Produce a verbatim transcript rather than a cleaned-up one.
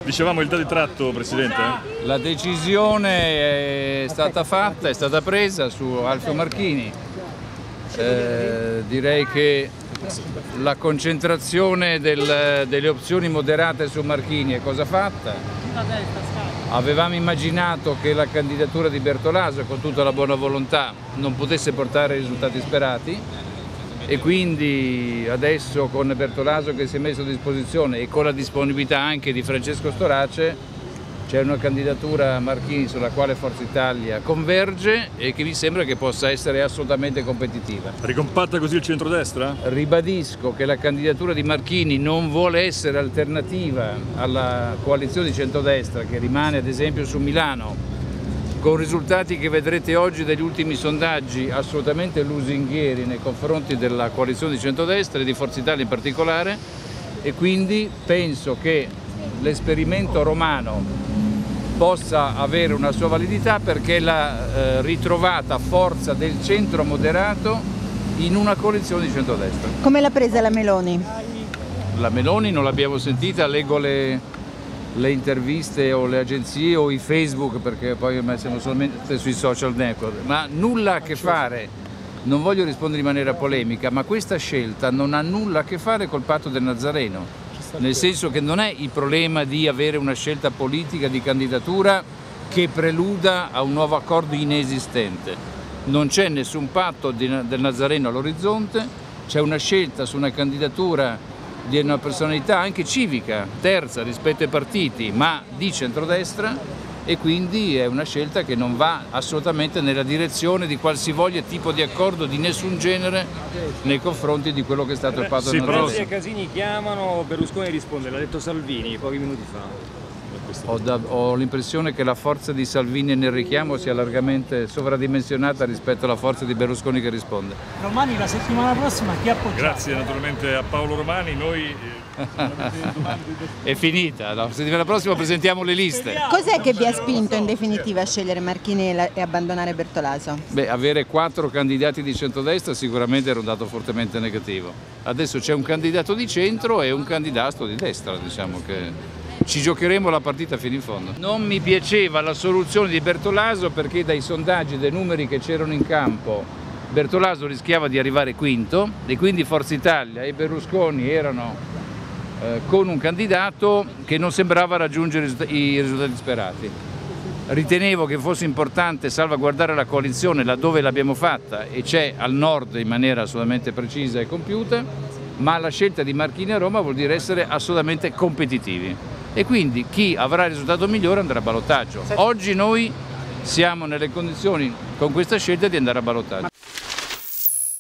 Dicevamo il dato di tratto, Presidente? La decisione è stata fatta, è stata presa su Alfio Marchini. Eh, direi che la concentrazione del, delle opzioni moderate su Marchini è cosa fatta. Avevamo immaginato che la candidatura di Bertolaso, con tutta la buona volontà, non potesse portare ai risultati sperati e quindi adesso con Bertolaso che si è messo a disposizione e con la disponibilità anche di Francesco Storace c'è una candidatura Marchini sulla quale Forza Italia converge e che mi sembra che possa essere assolutamente competitiva. Ricompatta così il centrodestra? Ribadisco che la candidatura di Marchini non vuole essere alternativa alla coalizione di centrodestra che rimane ad esempio su Milano, con risultati che vedrete oggi dagli ultimi sondaggi assolutamente lusinghieri nei confronti della coalizione di centrodestra e di Forza Italia in particolare, e quindi penso che l'esperimento romano possa avere una sua validità perché la eh, ritrovata forza del centro moderato in una coalizione di centrodestra. Come l'ha presa la Meloni? La Meloni non l'abbiamo sentita, leggo le, le interviste o le agenzie o i Facebook perché poi ormai siamo solamente sui social network, ma nulla a che fare, non voglio rispondere in maniera polemica, ma questa scelta non ha nulla a che fare col patto del Nazareno. Nel senso che non è il problema di avere una scelta politica di candidatura che preluda a un nuovo accordo inesistente. Non c'è nessun patto del Nazareno all'orizzonte, c'è una scelta su una candidatura di una personalità anche civica, terza rispetto ai partiti, ma di centrodestra, e quindi è una scelta che non va assolutamente nella direzione di qualsivoglia tipo di accordo di nessun genere nei confronti di quello che è stato il patto sì, del Nazareno. Renzi e Casini chiamano, Berlusconi risponde, l'ha detto Salvini pochi minuti fa. Ho, ho l'impressione che la forza di Salvini nel richiamo sia largamente sovradimensionata rispetto alla forza di Berlusconi che risponde. Romani la settimana prossima chi appoggia? Grazie naturalmente a Paolo Romani, noi... È finita, la settimana prossima presentiamo le liste. Cos'è che vi ha spinto in definitiva a scegliere Marchini e abbandonare Bertolaso? Beh, avere quattro candidati di centrodestra sicuramente era un dato fortemente negativo. Adesso c'è un candidato di centro e un candidato di destra, diciamo che ci giocheremo la partita fino in fondo. Non mi piaceva la soluzione di Bertolaso perché dai sondaggi, dai numeri che c'erano in campo, Bertolaso rischiava di arrivare quinto e quindi Forza Italia e Berlusconi erano eh, con un candidato che non sembrava raggiungere i risultati sperati. Ritenevo che fosse importante salvaguardare la coalizione laddove l'abbiamo fatta e c'è al nord in maniera assolutamente precisa e compiuta, ma la scelta di Marchini a Roma vuol dire essere assolutamente competitivi. E quindi chi avrà il risultato migliore andrà a ballottaggio. Oggi noi siamo nelle condizioni con questa scelta di andare a ballottaggio.